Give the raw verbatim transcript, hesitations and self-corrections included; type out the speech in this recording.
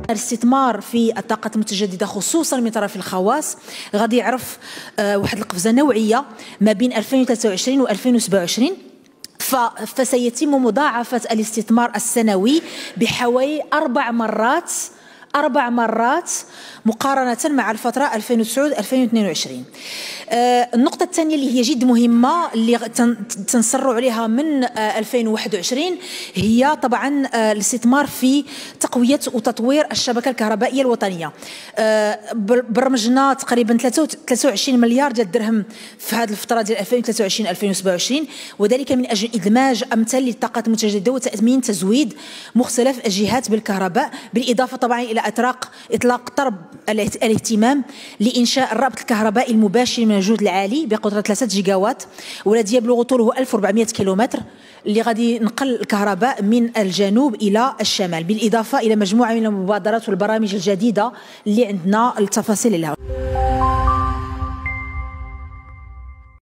الاستثمار في الطاقة المتجددة خصوصا من طرف الخواص غادي يعرف واحد القفزة نوعية ما بين ألفين وثلاثة وعشرين و ألفين وسبعة وعشرين، فسيتم مضاعفة الاستثمار السنوي بحوالي أربع مرات أربع مرات مقارنة مع الفترة ألفين وتسعة ألفين واثنين وعشرين. آه النقطة الثانية اللي هي جد مهمة اللي تنصروا عليها من آه ألفين وواحد وعشرين هي طبعا آه الاستثمار في تقوية وتطوير الشبكة الكهربائية الوطنية. آه برمجنا تقريبا ثلاثة وعشرين مليار ديال الدرهم في هذه الفترة ديال ألفين وثلاثة وعشرين ألفين وسبعة وعشرين، وذلك من أجل إدماج أمثال للطاقات المتجددة وتأمين تزويد مختلف الجهات بالكهرباء، بالإضافة طبعا إلى إطلاق إطلاق طرب الاهتمام لإنشاء الرابط الكهربائي المباشر من الجهد العالي بقدرة ثلاثة جيجاوات والذي يبلغ طوله ألف وأربعمائة كيلومتر، اللي غادي نقل الكهرباء من الجنوب إلى الشمال، بالإضافة إلى مجموعة من المبادرات والبرامج الجديدة اللي عندنا التفاصيل لها.